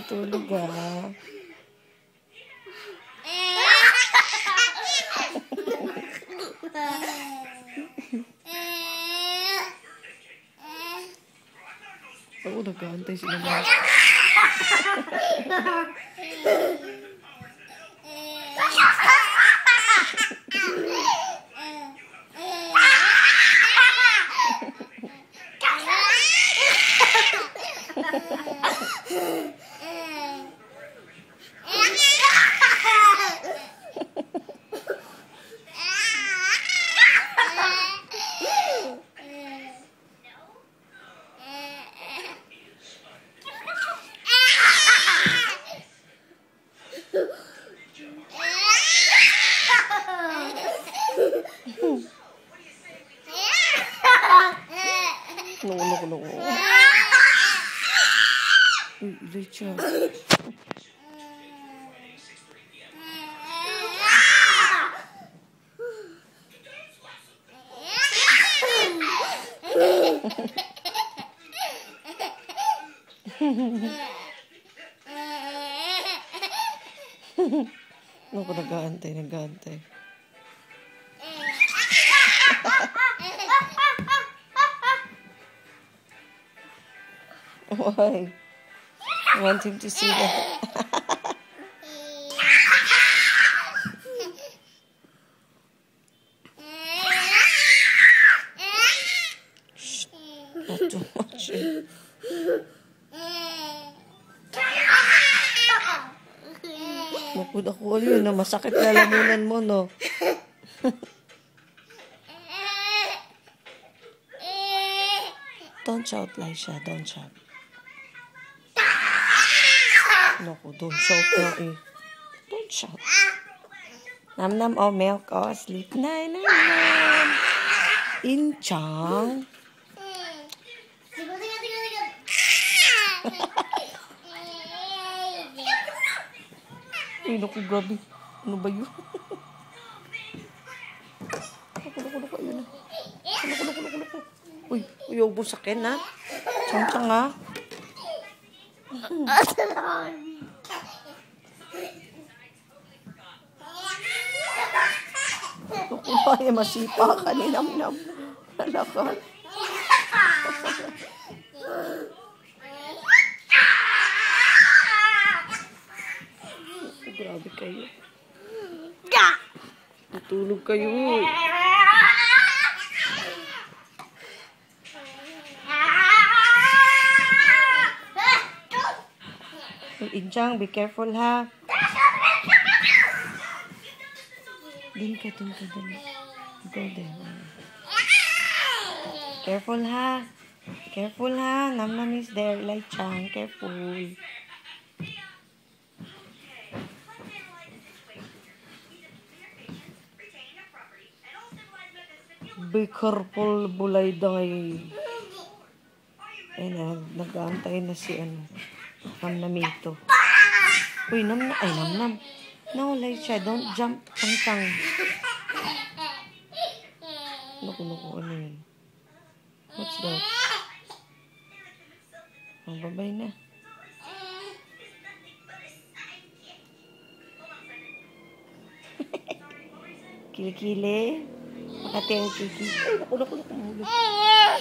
natutulog ah. Oo, nag-aantay sila mga. No. Uy, Lecha. Naku, nag-aantay. Why? I want him to see that. Shh, not too much. Naku, yun na masakit lalamunan mo, no? Don't shout, Laisha. Don't shout. Naku, don't shout na eh. Don't shout. Nam, oh, milk, oh, sleep. Nam. Inchang. Ay, naku, grabe. Ano ba yun? Naku, ayun na. Naku. Uy, ayaw mo sa akin, ha? Chang, ha? Naku, ay, masipa ka ni Nam. Wala ka. Grabe kayo. Tutulog kayo. Inchang, be careful ha. Dun ka. Go there. Careful ha. Nam is there. Like Chang, careful. Be careful, bulay dangay. Ayun, nag-aantay na si Namnamito. Uy, Nam. No, Laisha, don't jump. Tang. Naku, ano yun? What's that? Oh, babay na. Kilikili. Makati ang kiki. Ay, naku.